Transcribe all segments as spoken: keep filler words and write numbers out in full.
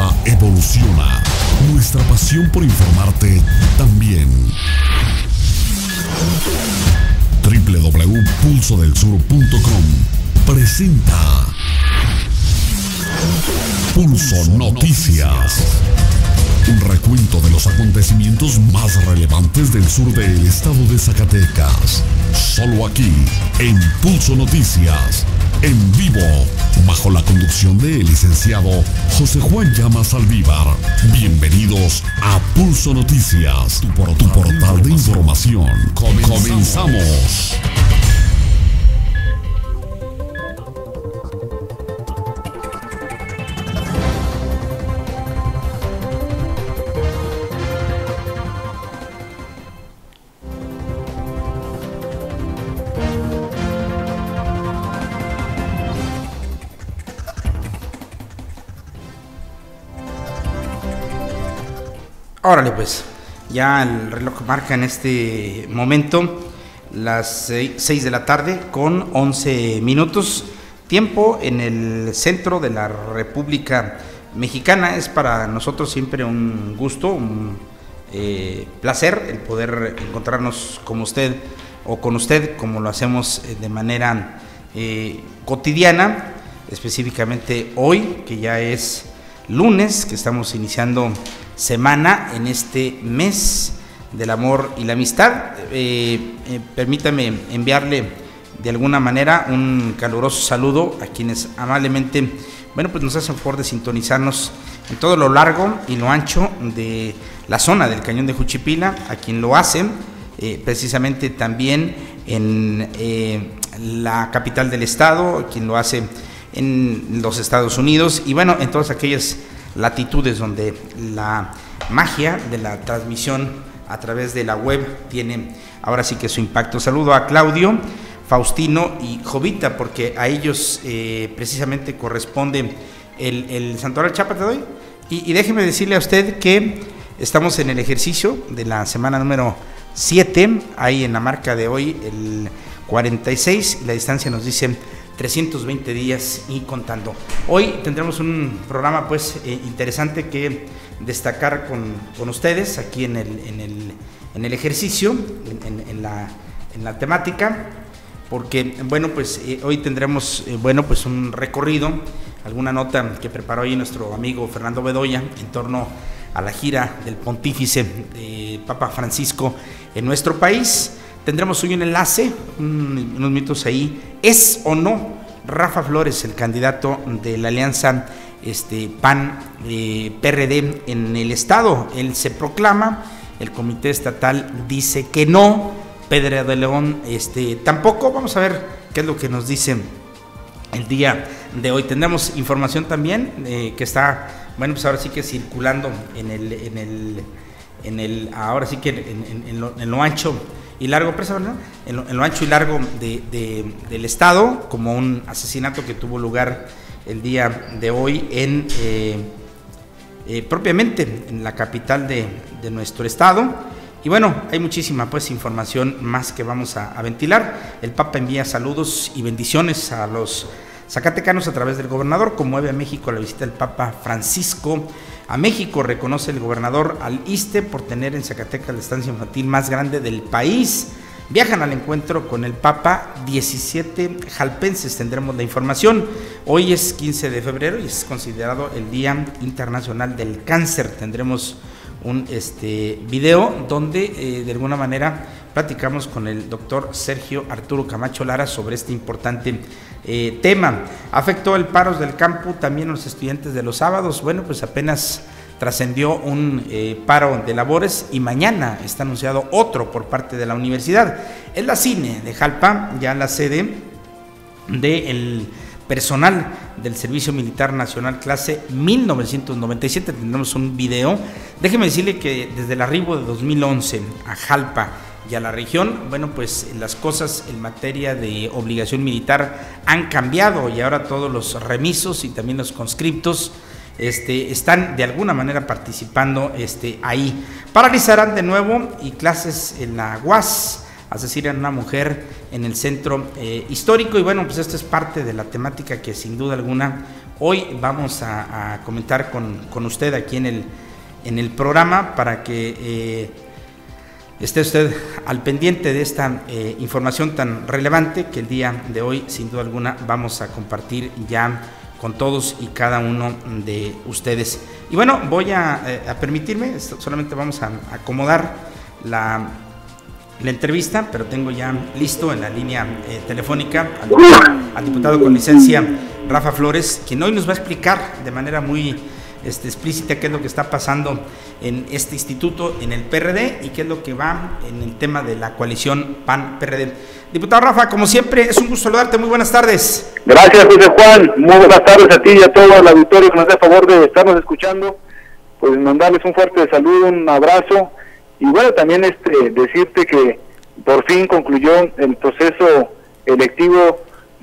informativa evoluciona. Nuestra pasión por informarte también. doble u doble u doble u punto pulso del sur punto com presenta Pulso Noticias. Un recuento de los acontecimientos más relevantes del sur del estado de Zacatecas. Solo aquí, en Pulso Noticias, en vivo, bajo la conducción del licenciado José Juan Llamas Aldívar. Bienvenidos a Pulso Noticias, tu portal, tu portal de información. Comenzamos. Comenzamos. Órale pues, ya el reloj marca en este momento las seis de la tarde con once minutos, tiempo en el centro de la República Mexicana. Es para nosotros siempre un gusto, un eh, placer el poder encontrarnos con usted o con usted como lo hacemos de manera eh, cotidiana, específicamente hoy que ya es lunes, que estamos iniciando semana en este mes del amor y la amistad. Eh, eh, permítame enviarle de alguna manera un caluroso saludo a quienes amablemente, bueno, pues nos hacen favor de sintonizarnos en todo lo largo y lo ancho de la zona del Cañón de Juchipila, a quien lo hacen eh, precisamente también en eh, la capital del estado, a quien lo hace en los Estados Unidos y bueno, en todas aquellas latitudes donde la magia de la transmisión a través de la web tiene ahora sí que su impacto. Saludo a Claudio, Faustino y Jovita, porque a ellos eh, precisamente corresponde el, el santuario Chapa te doy. Y, y déjeme decirle a usted que estamos en el ejercicio de la semana número siete, ahí en la marca de hoy el cuarenta y seis, y la distancia nos dice trescientos veinte días y contando. Hoy tendremos un programa pues eh, interesante que destacar con, con ustedes aquí en el, en el, en el ejercicio, en, en, en, la, en la temática, porque bueno pues eh, hoy tendremos eh, bueno pues un recorrido, alguna nota que preparó ahí nuestro amigo Fernando Bedoya en torno a la gira del pontífice de Papa Francisco en nuestro país. Tendremos hoy un enlace, un, unos minutos ahí. ¿Es o no Rafa Flores el candidato de la alianza este, P A N eh, P R D en el estado? Él se proclama, el comité estatal dice que no, Pedro de León este, tampoco. Vamos a ver qué es lo que nos dicen el día de hoy. Tendremos información también eh, que está, bueno, pues ahora sí que circulando en el, en el, en el ahora sí que en, en, en, lo, en lo ancho y largo, presa, ¿verdad? En lo, en lo ancho y largo de, de, del estado, como un asesinato que tuvo lugar el día de hoy en eh, eh, propiamente en la capital de, de nuestro estado. Y bueno, hay muchísima pues información más que vamos a, a ventilar. El Papa envía saludos y bendiciones a los zacatecanos a través del gobernador. Conmueve a México la visita del Papa Francisco a México. Reconoce el gobernador al ISSSTE por tener en Zacatecas la estancia infantil más grande del país. Viajan al encuentro con el Papa diecisiete jalpenses. Tendremos la información. Hoy es quince de febrero y es considerado el Día Internacional del Cáncer. Tendremos un este, video donde eh, de alguna manera platicamos con el doctor Sergio Arturo Camacho Lara sobre este importante eh, tema. Afectó el paros del campo también a los estudiantes de los sábados. Bueno, pues apenas trascendió un eh, paro de labores y mañana está anunciado otro por parte de la universidad. Es la CINE de Jalpa, ya la sede del personal del Servicio Militar Nacional clase mil novecientos noventa y siete. Tendremos un video. Déjeme decirle que desde el arribo de dos mil once a Jalpa y a la región, bueno, pues las cosas en materia de obligación militar han cambiado y ahora todos los remisos y también los conscriptos este, están de alguna manera participando este, ahí. Paralizarán de nuevo y clases en la U A S asesinan a una mujer en el centro eh, histórico. Y bueno, pues esto es parte de la temática que sin duda alguna hoy vamos a, a comentar con, con usted aquí en el, en el programa, para que eh, esté usted al pendiente de esta eh, información tan relevante que el día de hoy sin duda alguna vamos a compartir ya con todos y cada uno de ustedes. Y bueno, voy a, eh, a permitirme, solamente vamos a acomodar la, la entrevista, pero tengo ya listo en la línea eh, telefónica al diputado, al diputado con licencia Rafa Flores, quien hoy nos va a explicar de manera muy este, explícita qué es lo que está pasando en este instituto, en el P R D, y qué es lo que va en el tema de la coalición P A N-P R D. Diputado Rafa, como siempre, es un gusto saludarte, muy buenas tardes. Gracias, José Juan, muy buenas tardes a ti y a todo el auditorio que nos hace favor de estarnos escuchando. Pues mandarles un fuerte saludo, un abrazo, y bueno, también este decirte que por fin concluyó el proceso electivo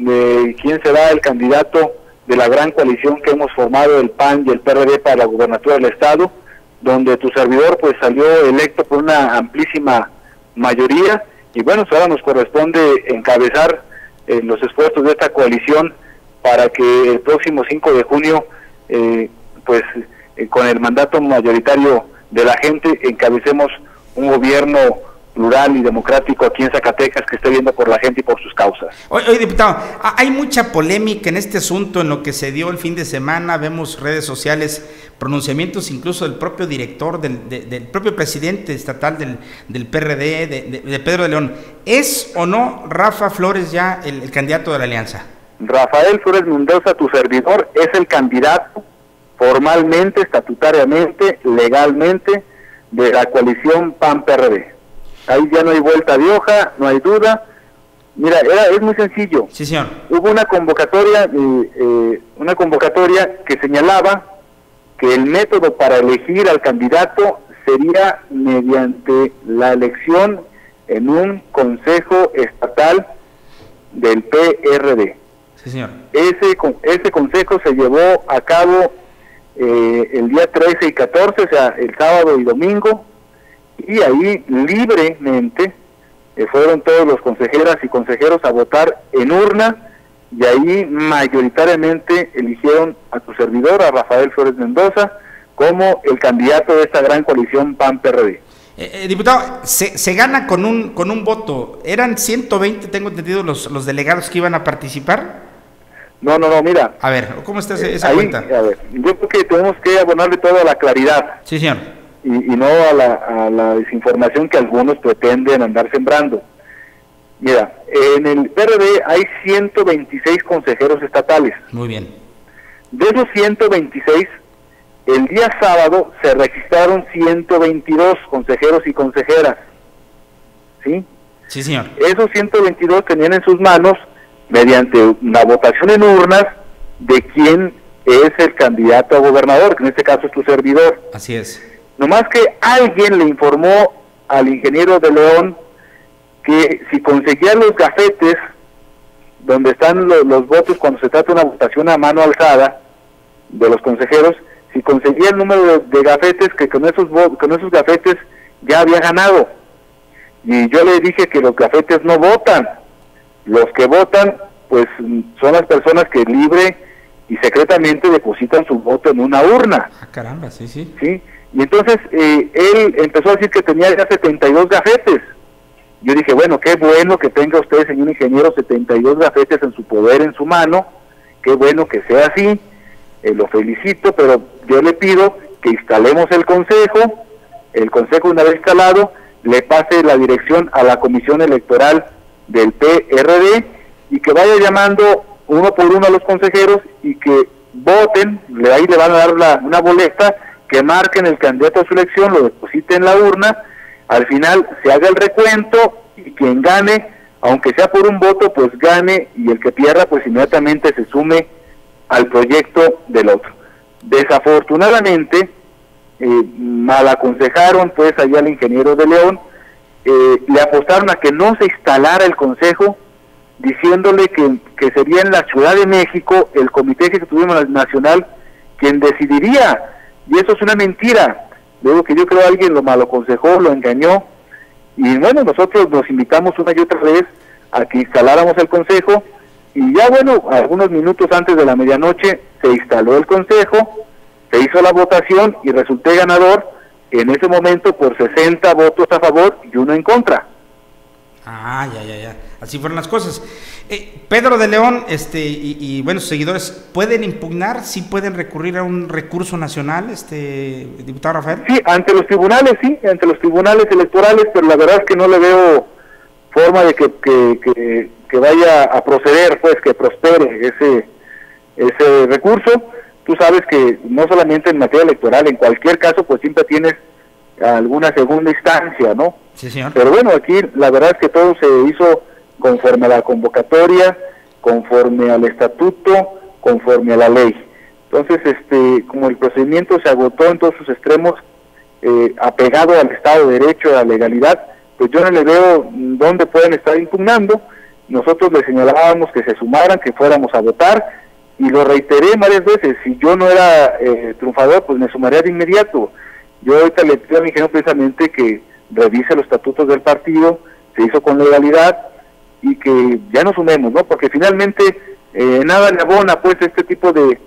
de quién será el candidato de la gran coalición que hemos formado, el P A N y el P R D, para la gubernatura del Estado, donde tu servidor pues salió electo por una amplísima mayoría. Y bueno, ahora nos corresponde encabezar eh, los esfuerzos de esta coalición para que el próximo cinco de junio, eh, pues eh, con el mandato mayoritario de la gente, encabecemos un gobierno plural y democrático aquí en Zacatecas, que esté viendo por la gente y por sus causas. Oye, oye, diputado, hay mucha polémica en este asunto, en lo que se dio el fin de semana. Vemos redes sociales, pronunciamientos incluso del propio director, del, de, del propio presidente estatal del, del P R D, de, de, de Pedro de León. ¿Es o no Rafa Flores ya el, el candidato de la alianza? Rafael Flores Mendoza, tu servidor, es el candidato formalmente, estatutariamente, legalmente, de la coalición P A N-P R D. Ahí ya no hay vuelta de hoja, no hay duda. Mira, era, es muy sencillo. Sí, señor. Hubo una convocatoria, eh, eh, una convocatoria que señalaba que el método para elegir al candidato sería mediante la elección en un consejo estatal del P R D. Sí, señor. Ese, ese consejo se llevó a cabo eh, el día trece y catorce, o sea, el sábado y domingo, y ahí libremente eh, fueron todos los consejeras y consejeros a votar en urna, y ahí mayoritariamente eligieron a tu servidor, a Rafael Flores Mendoza, como el candidato de esta gran coalición P A N-P R D. Eh, eh, diputado, se, se gana con un con un voto. ¿Eran ciento veinte, tengo entendido, los, los delegados que iban a participar? No, no, no, mira. A ver, ¿cómo está esa, esa ahí, cuenta? A ver, yo creo que tenemos que abonarle toda la claridad. Sí, señor. Y, y no a la, a la desinformación que algunos pretenden andar sembrando. Mira, en el P R D hay ciento veintiséis consejeros estatales. Muy bien. De esos ciento veintiséis, el día sábado se registraron ciento veintidós consejeros y consejeras. ¿Sí? Sí, señor. Esos ciento veintidós tenían en sus manos, mediante una votación en urnas, de quién es el candidato a gobernador, que en este caso es tu servidor. Así es. Nomás que alguien le informó al ingeniero de León que si conseguía los gafetes donde están los, los votos cuando se trata de una votación a mano alzada de los consejeros, si conseguía el número de, de gafetes, que con esos con esos gafetes ya había ganado. Y yo le dije que los gafetes no votan. Los que votan pues son las personas que libre y secretamente depositan su voto en una urna. Ah, caramba, sí, sí. ¿Sí? Y entonces eh, él empezó a decir que tenía ya setenta y dos gafetes. Yo dije, bueno, qué bueno que tenga usted, señor ingeniero, setenta y dos gafetes en su poder, en su mano. Qué bueno que sea así, eh, lo felicito, pero yo le pido que instalemos el consejo, el consejo una vez instalado, le pase la dirección a la comisión electoral del P R D y que vaya llamando uno por uno a los consejeros y que voten, ahí le van a dar la, una boleta, que marquen el candidato a su elección, lo depositen en la urna, al final se haga el recuento y quien gane, aunque sea por un voto, pues gane, y el que pierda pues inmediatamente se sume al proyecto del otro. Desafortunadamente, eh, mal aconsejaron pues allá al ingeniero de León, eh, le apostaron a que no se instalara el consejo, diciéndole que, que sería en la Ciudad de México el Comité Ejecutivo Nacional quien decidiría. Y eso es una mentira. Luego que yo creo que alguien lo mal aconsejó, lo engañó, Y bueno, nosotros nos invitamos una y otra vez a que instaláramos el consejo, y ya bueno, algunos minutos antes de la medianoche se instaló el consejo, se hizo la votación y resulté ganador en ese momento por sesenta votos a favor y uno en contra. Ah, ya, ya, ya. Así fueron las cosas. Eh, Pedro de León, este, y, y bueno, sus seguidores, ¿pueden impugnar? ¿Sí pueden recurrir a un recurso nacional, este, diputado Rafael? Sí, ante los tribunales, sí, ante los tribunales electorales, pero la verdad es que no le veo forma de que, que, que, que vaya a proceder, pues, que prospere ese, ese recurso. Tú sabes que no solamente en materia electoral, en cualquier caso, pues siempre tienes alguna segunda instancia, ¿no? Sí, señor. Pero bueno, aquí la verdad es que todo se hizo conforme a la convocatoria, conforme al estatuto, conforme a la ley. Entonces, este, como el procedimiento se agotó en todos sus extremos, eh, apegado al Estado de Derecho, a la legalidad, pues yo no le veo dónde pueden estar impugnando. Nosotros le señalábamos que se sumaran, que fuéramos a votar, y lo reiteré varias veces: si yo no era eh, triunfador, pues me sumaría de inmediato. Yo ahorita le pido a mi ingeniero precisamente que revise los estatutos del partido, se hizo con legalidad, y que ya nos sumemos, ¿no? Porque finalmente eh, nada le abona pues este tipo de,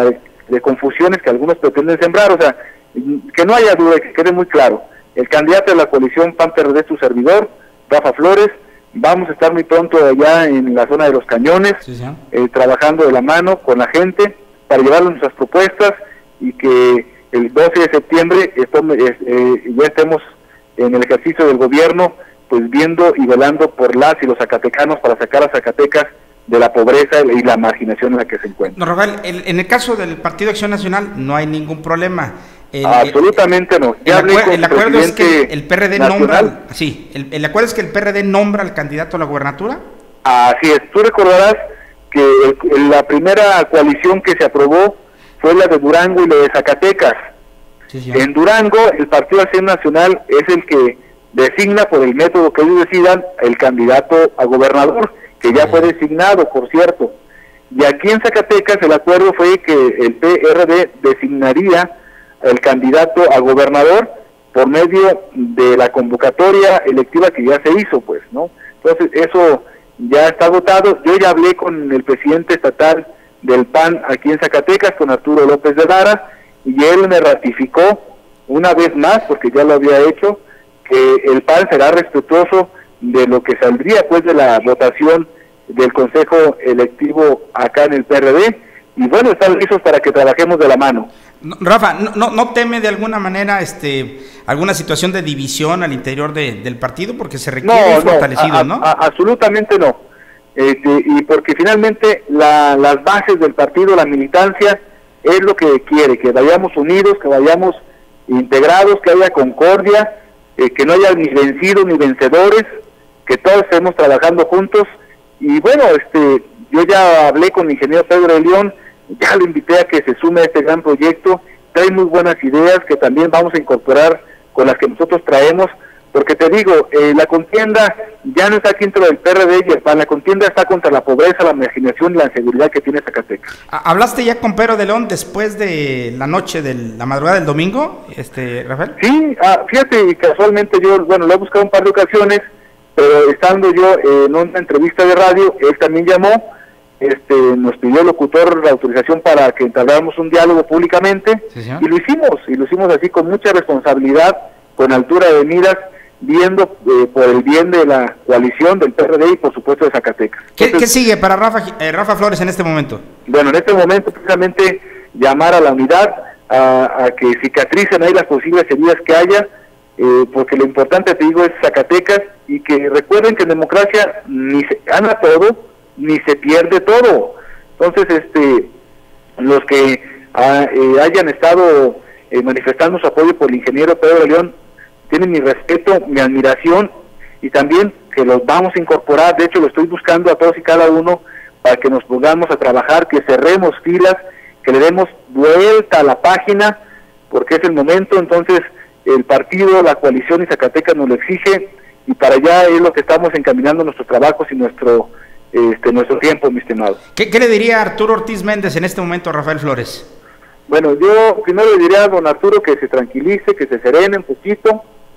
de confusiones que algunos pretenden sembrar. O sea, que no haya duda, que quede muy claro: el candidato de la coalición P A N P R D es su servidor, Rafa Flores. Vamos a estar muy pronto allá en la zona de Los Cañones, sí, sí. Eh, trabajando de la mano con la gente para llevarle nuestras propuestas, y que el doce de septiembre esto, eh, ya estemos en el ejercicio del gobierno, pues viendo y velando por las y los zacatecanos para sacar a Zacatecas de la pobreza y la marginación en la que se encuentra. No, Rafael, el, en el caso del Partido Acción Nacional no hay ningún problema. El, Absolutamente el, no. Ya el, acuer, el acuerdo es que el P R D nacional. nombra, sí, el, el acuerdo es que el P R D nombra al candidato a la gubernatura. Así es. Tú recordarás que el, la primera coalición que se aprobó fue la de Durango y la de Zacatecas. Sí, sí. En Durango, el Partido Acción Nacional es el que designa, por el método que ellos decidan, el candidato a gobernador, que ya sí. fue designado, por cierto. Y aquí en Zacatecas el acuerdo fue que el P R D designaría el candidato a gobernador por medio de la convocatoria electiva que ya se hizo, pues, ¿no? Entonces eso ya está agotado. Yo ya hablé con el presidente estatal del P A N aquí en Zacatecas, con Arturo López de Lara, y él me ratificó una vez más, porque ya lo había hecho, que el P A N será respetuoso de lo que saldría pues de la votación del Consejo Electivo acá en el P R D, y bueno, están listos para que trabajemos de la mano. No, Rafa, ¿no, no, ¿no teme de alguna manera este alguna situación de división al interior de, del partido? Porque se requiere no, fortalecido, a, a, ¿no? A, absolutamente no. Este, y porque finalmente la, las bases del partido, la militancia, es lo que quiere, que vayamos unidos, que vayamos integrados, que haya concordia, eh, que no haya ni vencidos ni vencedores, que todos estemos trabajando juntos. Y bueno, este yo ya hablé con el ingeniero Pedro de León, ya lo invité a que se sume a este gran proyecto. Trae muy buenas ideas que también vamos a incorporar con las que nosotros traemos, porque te digo, eh, la contienda ya no está aquí dentro del P R D y el P A N, la contienda está contra la pobreza, la marginación y la inseguridad que tiene Zacatecas. ¿Hablaste ya con Pedro de León después de la noche, de la madrugada del domingo, este Rafael? Sí, ah, fíjate, y casualmente yo, bueno, lo he buscado un par de ocasiones, pero estando yo eh, en una entrevista de radio, él también llamó. Este, nos pidió el locutor la autorización para que entabláramos un diálogo públicamente, sí, y lo hicimos, y lo hicimos así con mucha responsabilidad, con altura de miras, viendo eh, por el bien de la coalición del P R D y por supuesto de Zacatecas. ¿Qué, Entonces, ¿qué sigue para Rafa, eh, Rafa Flores en este momento? Bueno, en este momento precisamente llamar a la unidad, a, a que cicatricen ahí las posibles heridas que haya, eh, porque lo importante, te digo, es Zacatecas, y que recuerden que en democracia ni se gana todo, ni se pierde todo. Entonces, este, los que ah, eh, hayan estado eh, manifestando su apoyo por el ingeniero Pedro de León, tienen mi respeto, mi admiración, y también que los vamos a incorporar. De hecho, lo estoy buscando a todos y cada uno para que nos pongamos a trabajar, que cerremos filas, que le demos vuelta a la página, porque es el momento. Entonces, el partido, la coalición y Zacatecas nos lo exige, y para allá es lo que estamos encaminando nuestros trabajos y nuestro Este, nuestro tiempo, mi estimado. ¿Qué, ¿Qué le diría Arturo Ortiz Méndez en este momento a Rafael Flores? Bueno, yo primero le diría a don Arturo que se tranquilice, que se serene un poquito,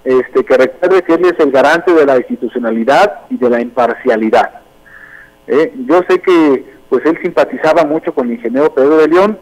este, que recuerde que él es el garante de la institucionalidad y de la imparcialidad. Eh, yo sé que pues él simpatizaba mucho con el ingeniero Pedro de León,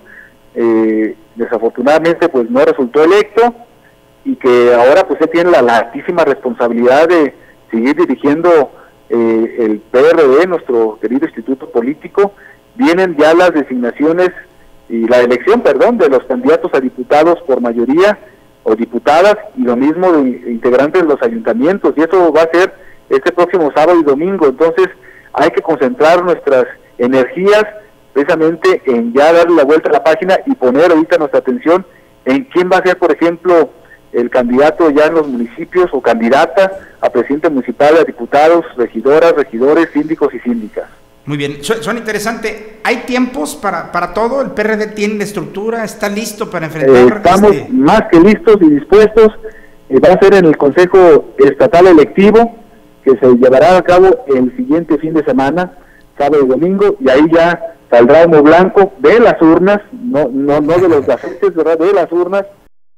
eh, desafortunadamente pues no resultó electo, y que ahora pues él tiene la, la altísima responsabilidad de seguir dirigiendo eh, el P R D, nuestro querido instituto político. Vienen ya las designaciones y la elección, perdón, de los candidatos a diputados por mayoría o diputadas, y lo mismo de integrantes de los ayuntamientos, y eso va a ser este próximo sábado y domingo. Entonces hay que concentrar nuestras energías precisamente en ya darle la vuelta a la página y poner ahorita nuestra atención en quién va a ser, por ejemplo, el candidato ya en los municipios o candidata a presidente municipal, a diputados, regidoras, regidores, síndicos y síndicas. Muy bien, suena interesante. ¿Hay tiempos para, para todo? ¿El P R D tiene la estructura? ¿Está listo para enfrentar? Eh, estamos este... más que listos y dispuestos. Eh, va a ser en el Consejo Estatal Electivo, que se llevará a cabo el siguiente fin de semana, sábado y domingo, y ahí ya saldrá humo blanco de las urnas, no no no de los gafetes, ¿verdad? De las urnas,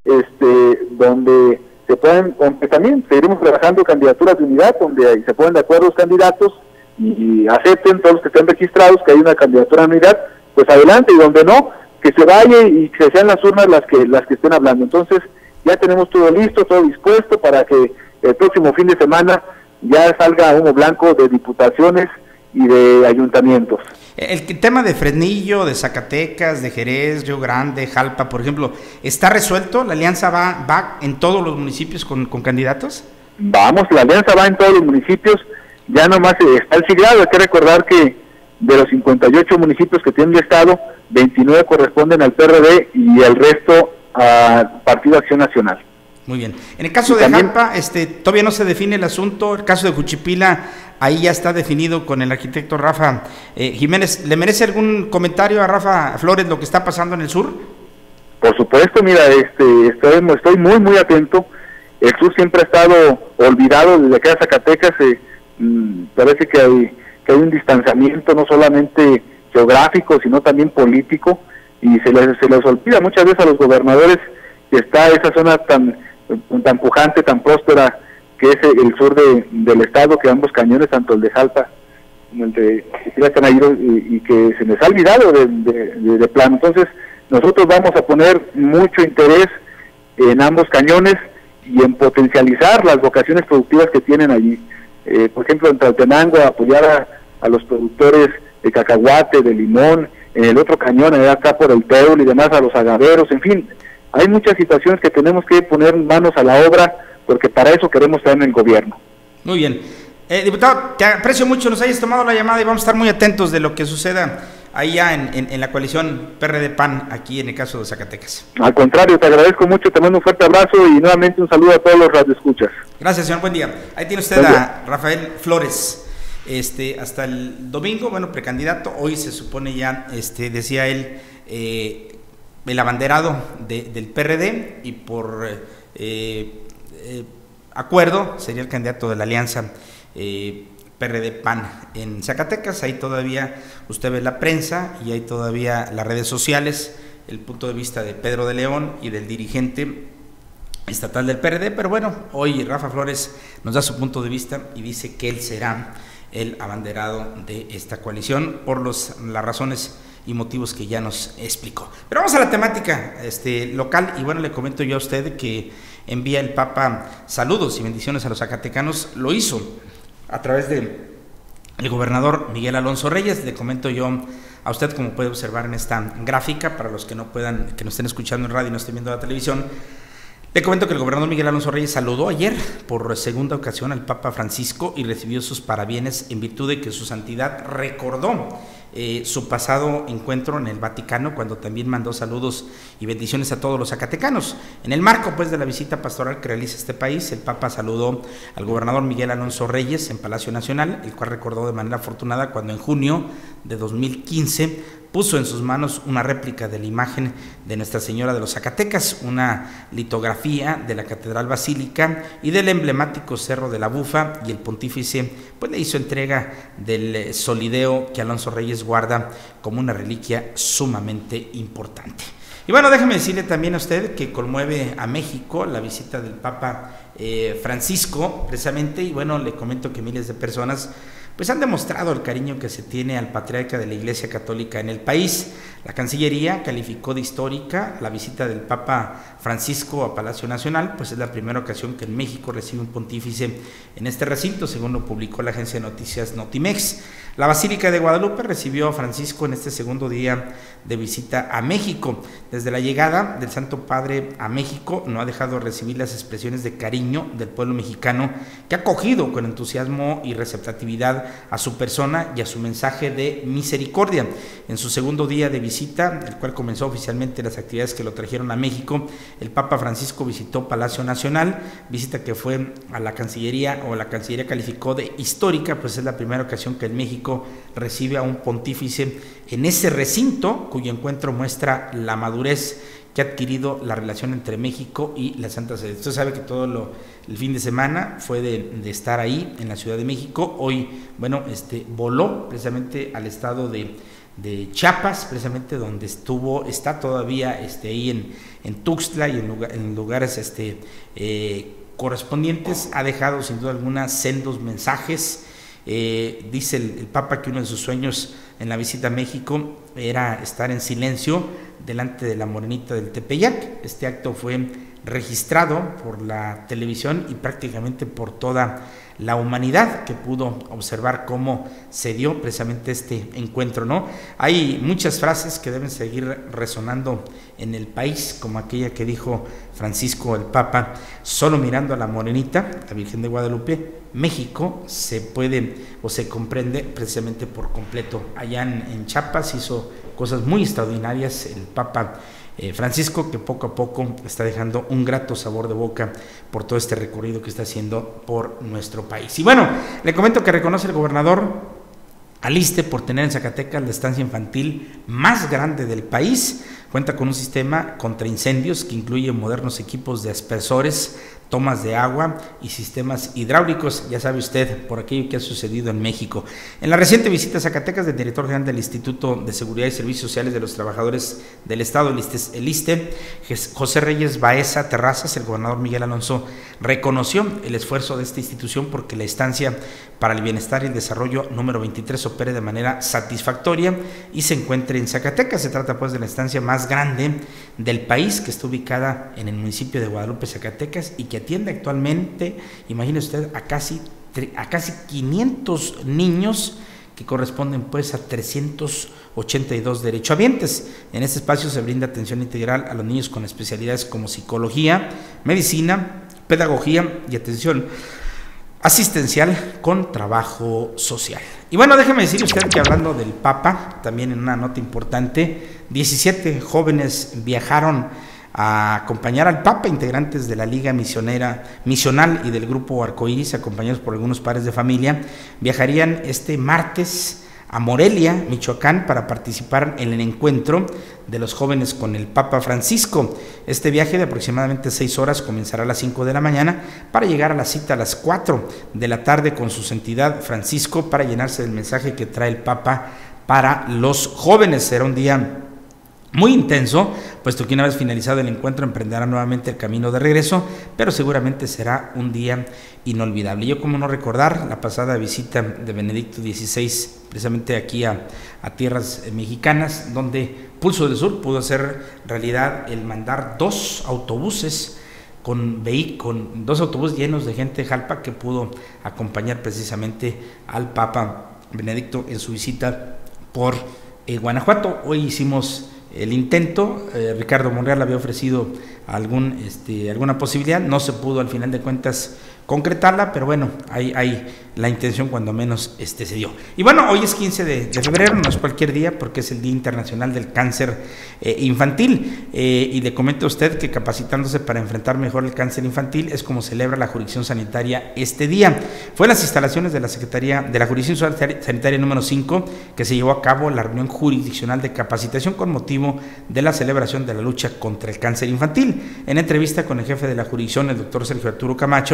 este donde se pueden, aunque también seguiremos trabajando candidaturas de unidad, donde se ponen de acuerdo los candidatos y acepten todos los que estén registrados que hay una candidatura de unidad, pues adelante, y donde no, que se vaya y que sean las urnas las que las que estén hablando. Entonces ya tenemos todo listo, todo dispuesto para que el próximo fin de semana ya salga humo blanco de diputaciones y de ayuntamientos. El tema de Fresnillo, de Zacatecas, de Jerez, Río Grande, Jalpa, por ejemplo, ¿está resuelto? ¿La alianza va va en todos los municipios con, con candidatos? Vamos, la alianza va en todos los municipios, ya nomás está el sigrado. Hay que recordar que de los cincuenta y ocho municipios que tiene el estado, veintinueve corresponden al P R D y el resto al Partido Acción Nacional. Muy bien. En el caso y de también, Jalpa, este, todavía no se define el asunto. El caso de Juchipila, ahí ya está definido con el arquitecto Rafa eh, Jiménez. ¿Le merece algún comentario a Rafa Flores lo que está pasando en el sur? Por supuesto, mira, este, estoy, estoy muy, muy atento. El sur siempre ha estado olvidado desde acá de Zacatecas. Eh, mmm, parece que hay, que hay un distanciamiento no solamente geográfico, sino también político, y se les, se les olvida muchas veces a los gobernadores que está esa zona tan tan pujante, tan próspera, que es el sur de, del estado, que ambos cañones, tanto el de Jalpa como el de Canairo, y, y que se les ha olvidado de, de, de, de plano. Entonces nosotros vamos a poner mucho interés en ambos cañones y en potencializar las vocaciones productivas que tienen allí. Eh, por ejemplo, en Tlaltenango, apoyar a, a los productores de cacahuate, de limón, en el otro cañón, allá acá por el Teul y demás, a los agaveros, en fin. Hay muchas situaciones que tenemos que poner manos a la obra, porque para eso queremos estar en el gobierno. Muy bien. Eh, diputado, te aprecio mucho, nos hayas tomado la llamada y vamos a estar muy atentos de lo que suceda allá en, en, en la coalición P R D P A N, aquí en el caso de Zacatecas. Al contrario, te agradezco mucho, te mando un fuerte abrazo y nuevamente un saludo a todos los radioescuchas. Gracias, señor, buen día. Ahí tiene usted a Rafael Flores, este, hasta el domingo, bueno, precandidato, hoy se supone ya, este, decía él, eh, el abanderado de, del P R D, y por eh, eh, acuerdo sería el candidato de la alianza eh, P R D P A N en Zacatecas. Ahí todavía usted ve la prensa y hay todavía las redes sociales, el punto de vista de Pedro de León y del dirigente estatal del P R D, pero bueno, hoy Rafa Flores nos da su punto de vista y dice que él será el abanderado de esta coalición por los, las razones y motivos que ya nos explicó. Pero vamos a la temática este, local, y bueno, le comento yo a usted que envía el Papa saludos y bendiciones a los zacatecanos. Lo hizo a través del el gobernador Miguel Alonso Reyes. Le comento yo a usted, como puede observar en esta gráfica, para los que no puedan, que nos estén escuchando en radio y no estén viendo la televisión, le comento que el gobernador Miguel Alonso Reyes saludó ayer por segunda ocasión al Papa Francisco y recibió sus parabienes en virtud de que su santidad recordó eh, su pasado encuentro en el Vaticano, cuando también mandó saludos y bendiciones a todos los zacatecanos. En el marco pues de la visita pastoral que realiza este país, el Papa saludó al gobernador Miguel Alonso Reyes en Palacio Nacional, el cual recordó de manera afortunada cuando en junio de dos mil quince puso en sus manos una réplica de la imagen de Nuestra Señora de los Zacatecas, una litografía de la Catedral Basílica y del emblemático Cerro de la Bufa, y el pontífice pues le hizo entrega del solideo que Alonso Reyes guarda como una reliquia sumamente importante. Y bueno, déjeme decirle también a usted que conmueve a México la visita del Papa eh, Francisco, precisamente, y bueno, le comento que miles de personas pues han demostrado el cariño que se tiene al patriarca de la Iglesia Católica en el país. La Cancillería calificó de histórica la visita del Papa Francisco a Palacio Nacional, pues es la primera ocasión que en México recibe un pontífice en este recinto, según lo publicó la agencia de noticias Notimex. La Basílica de Guadalupe recibió a Francisco en este segundo día de visita a México. Desde la llegada del Santo Padre a México no ha dejado de recibir las expresiones de cariño del pueblo mexicano, que ha acogido con entusiasmo y receptividad a su persona y a su mensaje de misericordia. En su segundo día de visita, el cual comenzó oficialmente las actividades que lo trajeron a México, el Papa Francisco visitó Palacio Nacional, visita que fue a la Cancillería, o la Cancillería calificó de histórica, pues es la primera ocasión que en México recibe a un pontífice en ese recinto, cuyo encuentro muestra la madurez que ha adquirido la relación entre México y la Santa Sede. Usted sabe que todo lo, el fin de semana fue de, de estar ahí en la Ciudad de México. Hoy, bueno, este voló precisamente al estado de, de Chiapas, precisamente donde estuvo, está todavía este, ahí en, en Tuxtla y en, lugar, en lugares este, eh, correspondientes. Ha dejado sin duda alguna sendos mensajes. Eh, dice el, el Papa que uno de sus sueños en la visita a México era estar en silencio delante de la Morenita del Tepeyac. Este acto fue registrado por la televisión y prácticamente por toda la humanidad, que pudo observar cómo se dio precisamente este encuentro, ¿no? Hay muchas frases que deben seguir resonando en el país, como aquella que dijo Francisco el Papa: solo mirando a la Morenita, la Virgen de Guadalupe, México se puede o se comprende precisamente por completo. Allá en, en Chiapas hizo cosas muy extraordinarias el Papa eh, Francisco, que poco a poco está dejando un grato sabor de boca por todo este recorrido que está haciendo por nuestro país. Y bueno, le comento que reconoce el gobernador Aliste por tener en Zacatecas la estancia infantil más grande del país. Cuenta con un sistema contra incendios que incluye modernos equipos de aspersores, tomas de agua y sistemas hidráulicos, ya sabe usted, por aquello que ha sucedido en México. En la reciente visita a Zacatecas del director general del Instituto de Seguridad y Servicios Sociales de los Trabajadores del Estado, el ISSSTE, José Reyes Baeza Terrazas, el gobernador Miguel Alonso reconoció el esfuerzo de esta institución porque la estancia para el bienestar y el desarrollo número veintitrés opere de manera satisfactoria y se encuentre en Zacatecas. Se trata pues de la estancia más grande del país, que está ubicada en el municipio de Guadalupe, Zacatecas, y que atiende actualmente, imagine usted, a casi, a casi quinientos niños, que corresponden pues a trescientos ochenta y dos derechohabientes. En este espacio se brinda atención integral a los niños con especialidades como psicología, medicina, pedagogía y atención asistencial con trabajo social. Y bueno, déjeme decirle usted que hablando del Papa, también en una nota importante, diecisiete jóvenes viajaron a acompañar al Papa, integrantes de la Liga Misionera Misional y del Grupo Arcoíris, acompañados por algunos padres de familia. Viajarían este martes a Morelia, Michoacán, para participar en el encuentro de los jóvenes con el Papa Francisco. Este viaje de aproximadamente seis horas comenzará a las cinco de la mañana para llegar a la cita a las cuatro de la tarde con su santidad Francisco, para llenarse del mensaje que trae el Papa para los jóvenes. Será un día muy intenso, puesto que una vez finalizado el encuentro emprenderá nuevamente el camino de regreso, pero seguramente será un día inolvidable. Yo, como no recordar la pasada visita de Benedicto dieciséis precisamente aquí a, a tierras mexicanas, donde Pulso del Sur pudo hacer realidad el mandar dos autobuses con, con dos autobuses llenos de gente de Jalpa, que pudo acompañar precisamente al Papa Benedicto en su visita por eh, Guanajuato. Hoy hicimos el intento, eh, Ricardo Monreal había ofrecido algún, este, alguna posibilidad, no se pudo al final de cuentas concretarla, pero bueno, ahí, ahí la intención cuando menos este, se dio. Y bueno, hoy es quince de, de febrero, no es cualquier día, porque es el Día Internacional del Cáncer eh, Infantil, eh, y le comento a usted que capacitándose para enfrentar mejor el cáncer infantil es como celebra la jurisdicción sanitaria este día. Fue en las instalaciones de la Secretaría de la Jurisdicción Sanitaria número cinco que se llevó a cabo la reunión jurisdiccional de capacitación con motivo de la celebración de la lucha contra el cáncer infantil. En entrevista con el jefe de la jurisdicción, el doctor Sergio Arturo Camacho,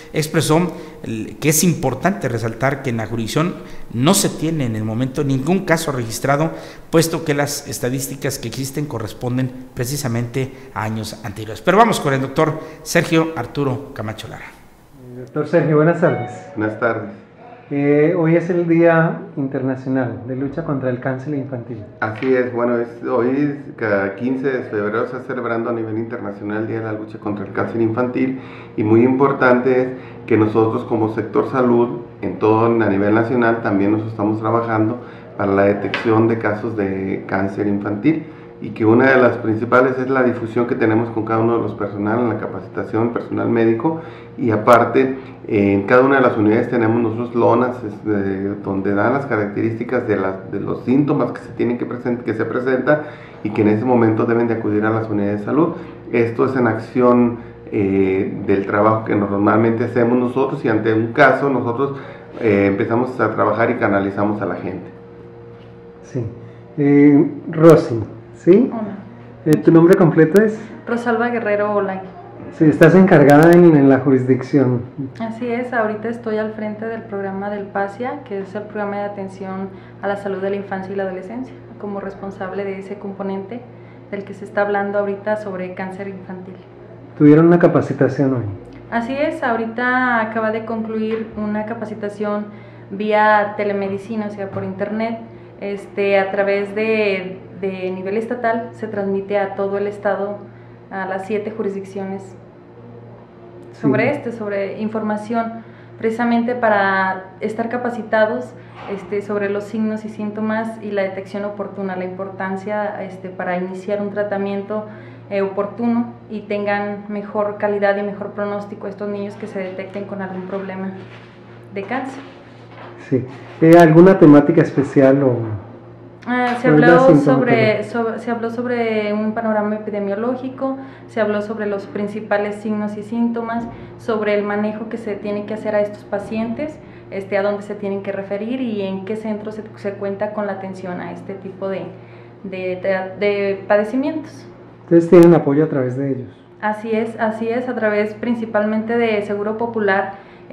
expresó que es importante resaltar que en la jurisdicción no se tiene en el momento ningún caso registrado, puesto que las estadísticas que existen corresponden precisamente a años anteriores. Pero vamos con el doctor Sergio Arturo Camacho Lara. Doctor Sergio, buenas tardes. Buenas tardes. Eh, hoy es el Día Internacional de Lucha contra el Cáncer Infantil. Así es, bueno, es, hoy cada quince de febrero se está celebrando a nivel internacional el Día de la Lucha contra el Cáncer Infantil, y muy importante es que nosotros como sector salud, en todo a nivel nacional, también nos estamos trabajando para la detección de casos de cáncer infantil, y que una de las principales es la difusión que tenemos con cada uno de los personal, en la capacitación personal médico, y aparte en cada una de las unidades tenemos nosotros lonas este, donde dan las características de, la, de los síntomas que se tienen que, present, que se presentan y que en ese momento deben de acudir a las unidades de salud. Esto es en acción eh, del trabajo que normalmente hacemos nosotros, y ante un caso nosotros eh, empezamos a trabajar y canalizamos a la gente. Sí. Eh, Rosy, ¿sí? Hola. Eh, ¿Tu nombre completo es? Rosalba Guerrero Olay. Sí, estás encargada en, en la jurisdicción. Así es, ahorita estoy al frente del programa del PASIA, que es el programa de atención a la salud de la infancia y la adolescencia, como responsable de ese componente del que se está hablando ahorita sobre cáncer infantil. ¿Tuvieron una capacitación hoy? Así es, ahorita acaba de concluir una capacitación vía telemedicina, o sea, por internet, este, a través de, de nivel estatal, se transmite a todo el estado, a las siete jurisdicciones, sobre sí. este, sobre información, precisamente para estar capacitados este, sobre los signos y síntomas y la detección oportuna, la importancia este, para iniciar un tratamiento eh, oportuno y tengan mejor calidad y mejor pronóstico estos niños que se detecten con algún problema de cáncer. Sí. Eh, ¿Alguna temática especial o...? Ah, se, habló sobre, sobre, se habló sobre un panorama epidemiológico, se habló sobre los principales signos y síntomas, sobre el manejo que se tiene que hacer a estos pacientes, este, a dónde se tienen que referir y en qué centro se, se cuenta con la atención a este tipo de, de, de, de padecimientos. ¿Ustedes tienen apoyo a través de ellos? Así es, así es, a través principalmente de Seguro Popular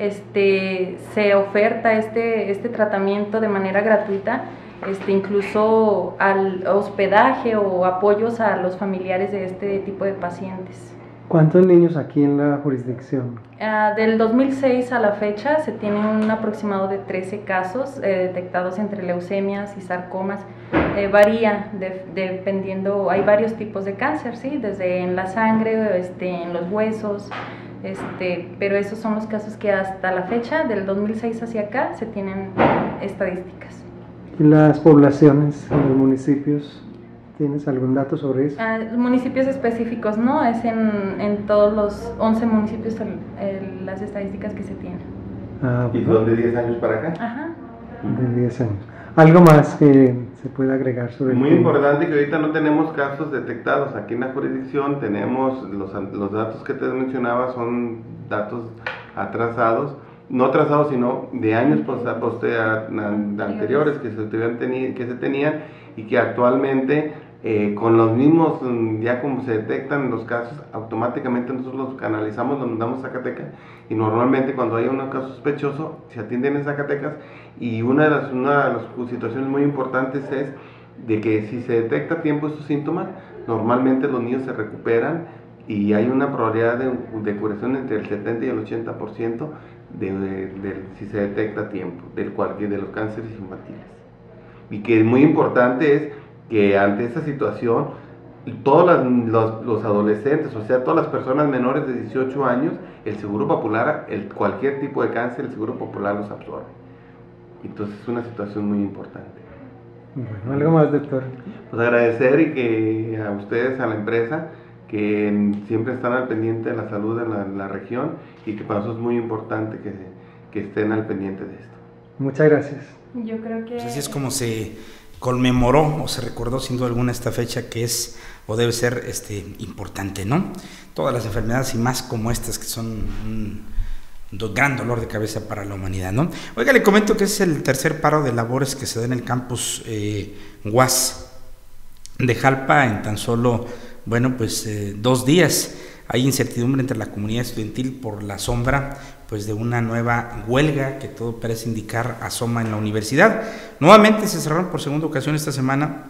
este, se oferta este, este tratamiento de manera gratuita. Este, incluso al hospedaje o apoyos a los familiares de este tipo de pacientes. ¿Cuántos niños aquí en la jurisdicción? Uh, del dos mil seis a la fecha se tiene un aproximado de trece casos eh, detectados entre leucemias y sarcomas. Eh, varía de, dependiendo, hay varios tipos de cáncer, ¿sí? Desde en la sangre, este, en los huesos, este, pero esos son los casos que hasta la fecha, del dos mil seis hacia acá, se tienen estadísticas. ¿Y las poblaciones en los municipios? ¿Tienes algún dato sobre eso? Ah, municipios específicos, no, es en, en todos los once municipios el, el, las estadísticas que se tienen. Ah, ¿Y son de diez años para acá? Ajá. De diez años. ¿Algo más que se pueda agregar sobre el Muy tema? importante que ahorita no tenemos casos detectados aquí en la jurisdicción, tenemos los, los datos que te mencionaba, son datos atrasados, no atrasados sino de años poster, anteriores que se, tenido, que se tenían y que actualmente eh, con los mismos, ya como se detectan los casos, automáticamente nosotros los canalizamos, los mandamos a Zacatecas y normalmente cuando hay un caso sospechoso se atienden en Zacatecas, y una de las, una de las situaciones muy importantes es de que si se detecta a tiempo estos síntomas, normalmente los niños se recuperan y hay una probabilidad de, de curación entre el setenta y el ochenta por ciento de, de, de, si se detecta a tiempo del cualquier de los cánceres infantiles. Y que es muy importante es que ante esa situación todos las, los, los adolescentes, o sea, todas las personas menores de dieciocho años, el Seguro Popular, el, cualquier tipo de cáncer, el Seguro Popular los absorbe. Entonces es una situación muy importante. Bueno, ¿algo más, doctor? Pues agradecer y que a ustedes, a la empresa, que siempre están al pendiente de la salud de la, la región, y que para nosotros es muy importante que, que estén al pendiente de esto. Muchas gracias. Yo creo que... Pues así es como se conmemoró o se recordó sin duda alguna esta fecha, que es o debe ser este, importante, ¿no? Todas las enfermedades y más como estas, que son un do, gran dolor de cabeza para la humanidad, ¿no? Oiga, le comento que es el tercer paro de labores que se da en el campus eh, U A S de Jalpa en tan solo, bueno, pues eh, dos días. hay incertidumbre entre la comunidad estudiantil por la sombra pues de una nueva huelga que todo parece indicar asoma en la universidad. Nuevamente se cerraron por segunda ocasión esta semana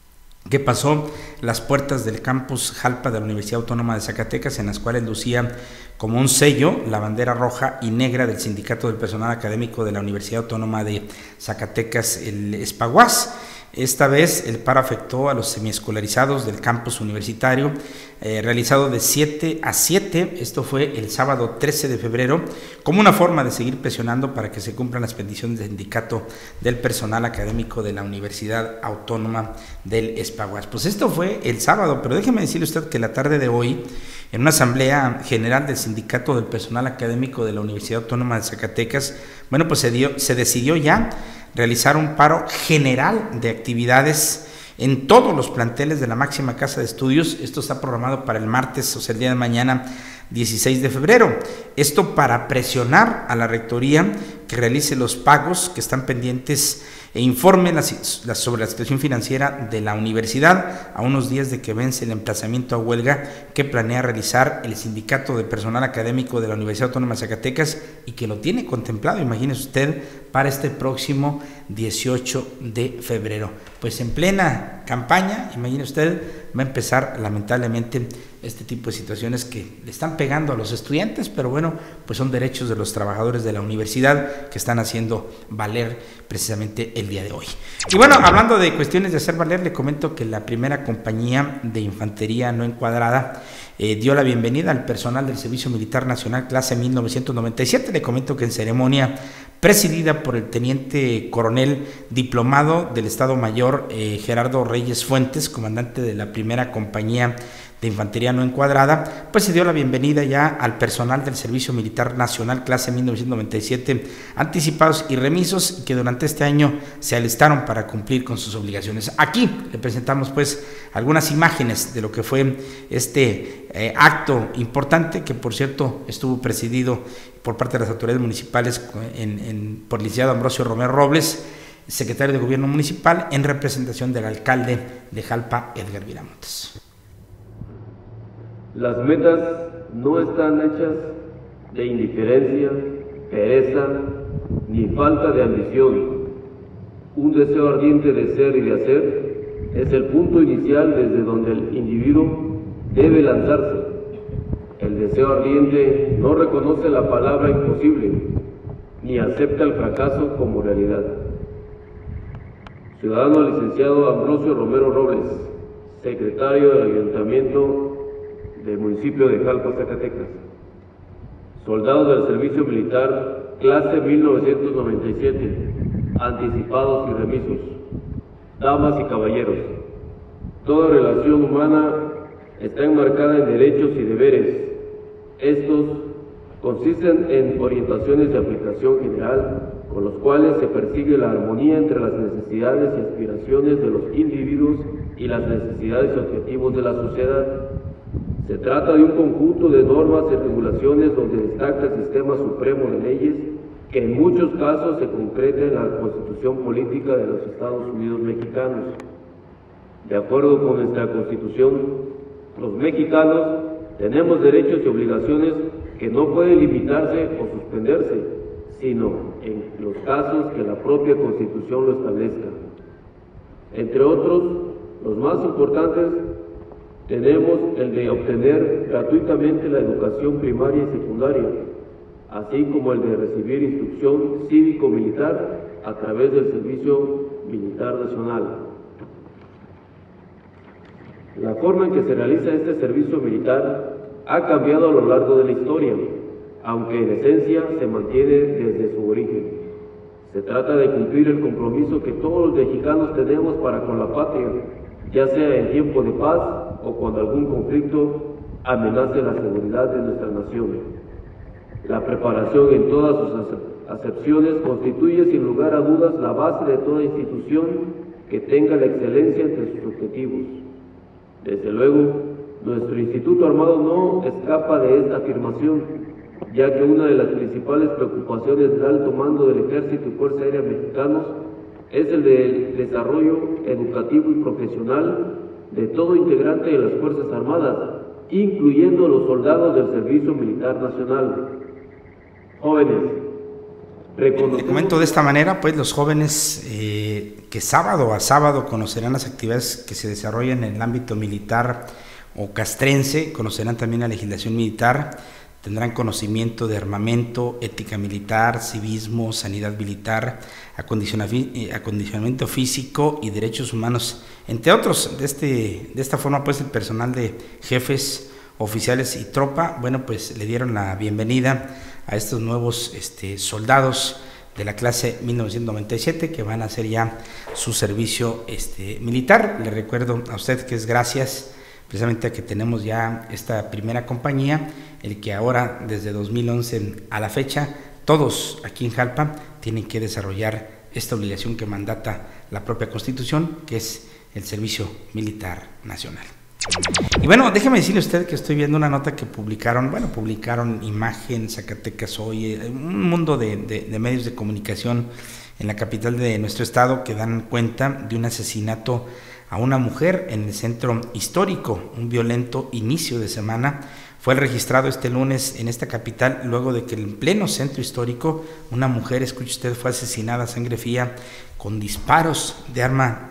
que pasó las puertas del campus Jalpa de la Universidad Autónoma de Zacatecas, en las cuales lucía como un sello la bandera roja y negra del Sindicato del Personal Académico de la Universidad Autónoma de Zacatecas, el Espaguas. Esta vez el paro afectó a los semiescolarizados del campus universitario, eh, realizado de siete a siete, esto fue el sábado trece de febrero, como una forma de seguir presionando para que se cumplan las peticiones del Sindicato del Personal Académico de la Universidad Autónoma del Espaguas. Pues esto fue el sábado, pero déjeme decirle usted que la tarde de hoy, en una asamblea general del Sindicato del Personal Académico de la Universidad Autónoma de Zacatecas, bueno, pues se, dio, se decidió ya realizar un paro general de actividades en todos los planteles de la máxima casa de estudios. Esto está programado para el martes, o sea, el día de mañana, dieciséis de febrero. Esto para presionar a la rectoría que realice los pagos que están pendientes e informe las, las, sobre la situación financiera de la universidad a unos días de que vence el emplazamiento a huelga que planea realizar el Sindicato de Personal Académico de la Universidad Autónoma de Zacatecas y que lo tiene contemplado, imagínese usted, para este próximo dieciocho de febrero. Pues en plena campaña, imagine usted, va a empezar lamentablemente este tipo de situaciones que le están pegando a los estudiantes, pero bueno, pues son derechos de los trabajadores de la universidad que están haciendo valer precisamente el día de hoy. Y bueno, hablando de cuestiones de hacer valer, le comento que la primera compañía de infantería no encuadrada eh, dio la bienvenida al personal del Servicio Militar Nacional clase mil novecientos noventa y siete. Le comento que en ceremonia presidida por el teniente coronel diplomado del Estado Mayor eh, Gerardo Reyes Fuentes, comandante de la primera compañía de infantería no encuadrada, pues se dio la bienvenida ya al personal del Servicio Militar Nacional clase mil novecientos noventa y siete, anticipados y remisos, que durante este año se alistaron para cumplir con sus obligaciones. Aquí le presentamos pues algunas imágenes de lo que fue este eh, acto importante, que por cierto estuvo presidido por parte de las autoridades municipales en, en, por el licenciado Ambrosio Romero Robles, secretario de Gobierno Municipal, en representación del alcalde de Jalpa, Edgar Viramontes. Las metas no están hechas de indiferencia, pereza, ni falta de ambición. Un deseo ardiente de ser y de hacer es el punto inicial desde donde el individuo debe lanzarse. El deseo ardiente no reconoce la palabra imposible, ni acepta el fracaso como realidad. Ciudadano licenciado Ambrosio Romero Robles, secretario del Ayuntamiento del municipio de Jalpa, Zacatecas. Soldado del Servicio Militar, clase mil novecientos noventa y siete, anticipados y remisos. Damas y caballeros, toda relación humana está enmarcada en derechos y deberes. Estos consisten en orientaciones de aplicación general, con los cuales se persigue la armonía entre las necesidades y aspiraciones de los individuos y las necesidades y objetivos de la sociedad. Se trata de un conjunto de normas y regulaciones donde destaca el sistema supremo de leyes que en muchos casos se concreta en la Constitución Política de los Estados Unidos Mexicanos. De acuerdo con nuestra Constitución, los mexicanos tenemos derechos y obligaciones que no pueden limitarse o suspenderse, sino en los casos que la propia Constitución lo establezca. Entre otros, los más importantes, tenemos el de obtener gratuitamente la educación primaria y secundaria, así como el de recibir instrucción cívico-militar a través del Servicio Militar Nacional. La forma en que se realiza este servicio militar ha cambiado a lo largo de la historia, aunque en esencia se mantiene desde su origen. Se trata de cumplir el compromiso que todos los mexicanos tenemos para con la patria, ya sea en tiempo de paz o cuando algún conflicto amenace la seguridad de nuestra nación. La preparación en todas sus acepciones constituye sin lugar a dudas la base de toda institución que tenga la excelencia entre sus objetivos. Desde luego, nuestro Instituto Armado no escapa de esta afirmación, ya que una de las principales preocupaciones del alto mando del Ejército y Fuerza Aérea mexicanos es el del desarrollo educativo y profesional de todo integrante de las Fuerzas Armadas, incluyendo los soldados del Servicio Militar Nacional. Jóvenes, le comento de esta manera, pues los jóvenes eh, que sábado a sábado conocerán las actividades que se desarrollan en el ámbito militar o castrense, conocerán también la legislación militar, tendrán conocimiento de armamento, ética militar, civismo, sanidad militar, acondicionamiento físico y derechos humanos, entre otros. De, este, de esta forma, pues el personal de jefes, oficiales y tropa, bueno, pues le dieron la bienvenida a estos nuevos este, soldados de la clase mil novecientos noventa y siete que van a hacer ya su servicio este, militar. Le recuerdo a usted que es gracias precisamente a que tenemos ya esta primera compañía, el que ahora desde dos mil once a la fecha, todos aquí en Jalpa tienen que desarrollar esta obligación que mandata la propia Constitución, que es el Servicio Militar Nacional. Y bueno, déjeme decirle a usted que estoy viendo una nota que publicaron, bueno, publicaron Imagen, Zacatecas Hoy, un mundo de, de, de medios de comunicación en la capital de nuestro estado que dan cuenta de un asesinato a una mujer en el centro histórico. Un violento inicio de semana fue registrado este lunes en esta capital, luego de que en pleno centro histórico una mujer, escuche usted, fue asesinada a sangre fría con disparos de arma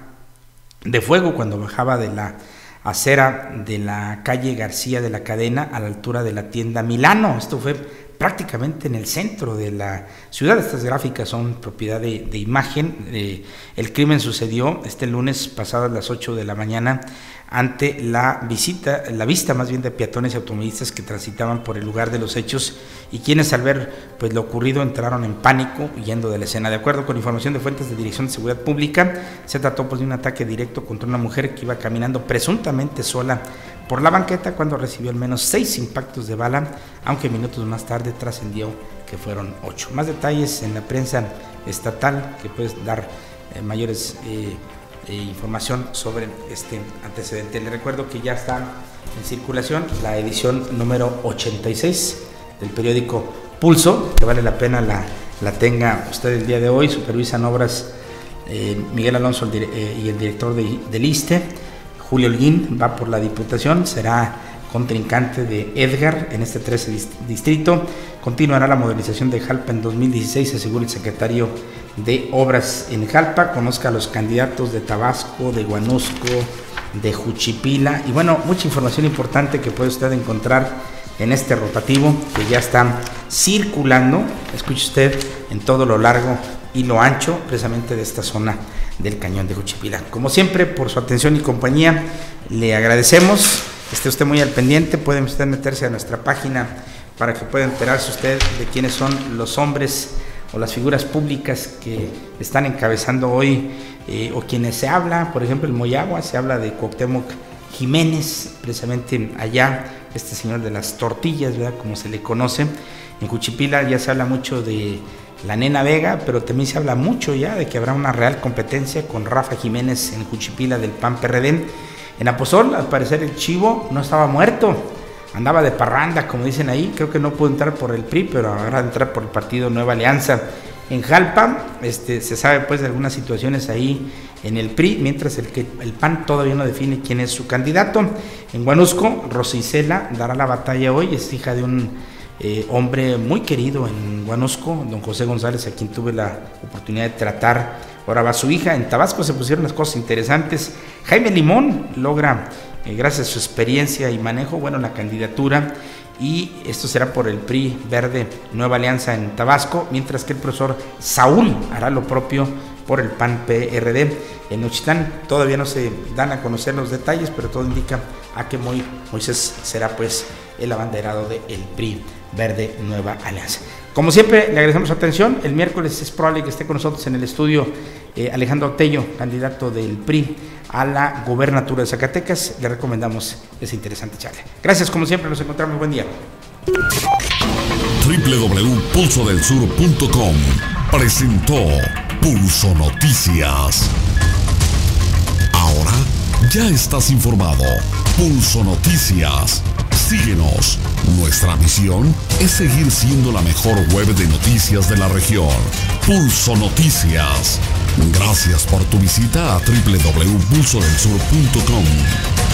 de fuego cuando bajaba de la acera de la calle García de la Cadena a la altura de la tienda Milano. Esto fue prácticamente en el centro de la ciudad. Estas gráficas son propiedad de, de Imagen. Eh, el crimen sucedió este lunes pasado a las ocho de la mañana ante la visita, la vista más bien de peatones y automovilistas que transitaban por el lugar de los hechos y quienes al ver pues lo ocurrido entraron en pánico huyendo de la escena. De acuerdo con información de fuentes de Dirección de Seguridad Pública, se trató pues de un ataque directo contra una mujer que iba caminando presuntamente sola por la banqueta cuando recibió al menos seis impactos de bala, aunque minutos más tarde trascendió que fueron ocho. Más detalles en la prensa estatal que puedes dar eh, mayores eh, eh, información sobre este antecedente. Le recuerdo que ya está en circulación la edición número ochenta y seis del periódico Pulso, que vale la pena la, la tenga usted el día de hoy. Supervisan obras eh, Miguel Alonso el dire, eh, y el director de, del ISSSTE. Julio Holguín va por la diputación, será contrincante de Edgar en este trece distrito. Continuará la modernización de Jalpa en dos mil dieciséis, asegura el secretario de Obras en Jalpa. Conozca a los candidatos de Tabasco, de Huanusco, de Juchipila y bueno, mucha información importante que puede usted encontrar en este rotativo que ya está circulando, escuche usted, en todo lo largo y lo ancho precisamente de esta zona del cañón de Juchipila. Como siempre, por su atención y compañía, le agradecemos. Esté usted muy al pendiente, puede usted meterse a nuestra página para que pueda enterarse usted de quiénes son los hombres o las figuras públicas que están encabezando hoy eh, o quienes se habla. Por ejemplo, en Moyagua se habla de Cuauhtémoc Jiménez, precisamente allá, este señor de las tortillas, ¿verdad?, como se le conoce. En Juchipila ya se habla mucho de la Nena Vega, pero también se habla mucho ya de que habrá una real competencia con Rafa Jiménez en Juchipila del P A N P R D. En Aposol, al parecer el chivo no estaba muerto, andaba de parranda, como dicen ahí. Creo que no pudo entrar por el P R I, pero habrá de entrar por el partido Nueva Alianza. En Jalpa este, se sabe pues de algunas situaciones ahí en el P R I, mientras el, que, el P A N todavía no define quién es su candidato. En Huanusco, Rosa Isela dará la batalla hoy, es hija de un Eh, hombre muy querido en Huanusco, don José González, a quien tuve la oportunidad de tratar. Ahora va su hija. En Tabasco se pusieron las cosas interesantes. Jaime Limón logra, eh, gracias a su experiencia y manejo, bueno, la candidatura, y esto será por el P R I Verde Nueva Alianza en Tabasco, mientras que el profesor Saúl hará lo propio por el P A N P R D. En Nochitán todavía no se dan a conocer los detalles, pero todo indica a que Moisés será pues el abanderado del P R I Verde Nueva Alianza. Como siempre, le agradecemos su atención. El miércoles es probable que esté con nosotros en el estudio eh, Alejandro Tello, candidato del P R I a la gobernatura de Zacatecas. Le recomendamos esa interesante charla. Gracias, como siempre, nos encontramos. Buen día. doble u doble u doble u punto pulso del sur punto com presentó Pulso Noticias. Ahora ya estás informado. Pulso Noticias. Síguenos. Nuestra misión es seguir siendo la mejor web de noticias de la región. Pulso Noticias. Gracias por tu visita a doble u doble u doble u punto pulso del sur punto com.